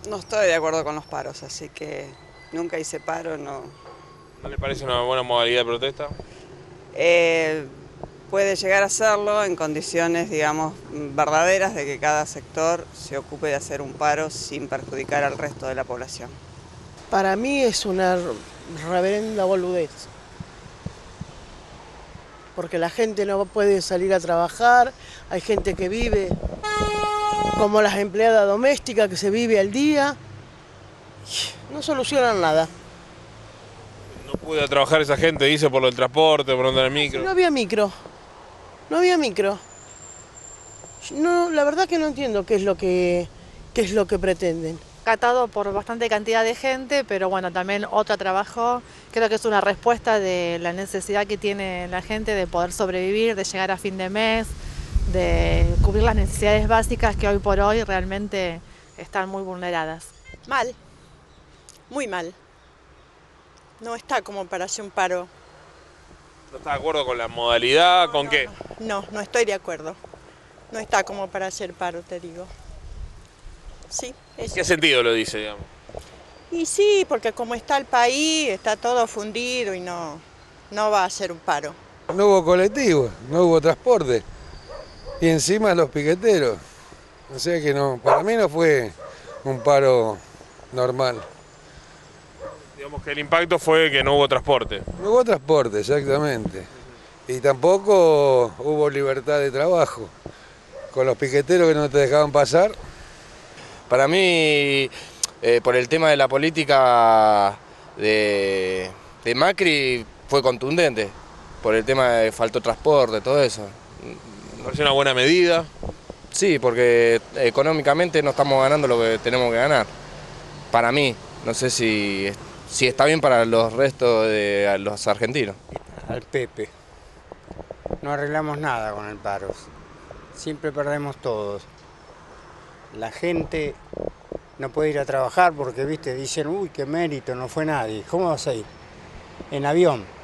No estoy de acuerdo con los paros, así que nunca hice paro, no. ¿No le parece una buena modalidad de protesta? Eh, Puede llegar a serlo en condiciones, digamos, verdaderas de que cada sector se ocupe de hacer un paro sin perjudicar al resto de la población. Para mí es una reverenda boludez, porque la gente no puede salir a trabajar, hay gente que vive como las empleadas domésticas que se vive al día, no solucionan nada. No pude trabajar esa gente, dice, por el transporte, por andar en Si micro. no había micro, no había micro. No, la verdad que no entiendo qué es lo que pretenden. Catado por bastante cantidad de gente, pero bueno, también otro trabajo, creo que es una respuesta de la necesidad que tiene la gente de poder sobrevivir, de llegar a fin de mes, de cubrir las necesidades básicas que hoy por hoy realmente están muy vulneradas. Mal, muy mal. No está como para hacer un paro. ¿No está de acuerdo con la modalidad? ¿Con qué? No, no estoy de acuerdo. No está como para hacer paro, te digo. Sí, ¿En eso. qué sentido lo dice, digamos? Y sí, porque como está el país, está todo fundido y no va a hacer un paro. No hubo colectivo, no hubo transporte. Y encima los piqueteros. O sea que no, para mí no fue un paro normal. Digamos que el impacto fue que no hubo transporte. No hubo transporte, exactamente. Y tampoco hubo libertad de trabajo. Con los piqueteros que no te dejaban pasar. Para mí, por el tema de la política de Macri, fue contundente. Por el tema de faltó transporte, todo eso. ¿Me parece una buena medida? Sí, porque económicamente no estamos ganando lo que tenemos que ganar. Para mí, no sé si está bien para los restos de los argentinos. Al Pepe. No arreglamos nada con el paro. Siempre perdemos todos. La gente no puede ir a trabajar porque, viste, dicen, uy, qué mérito, no fue nadie. ¿Cómo vas a ir? En avión.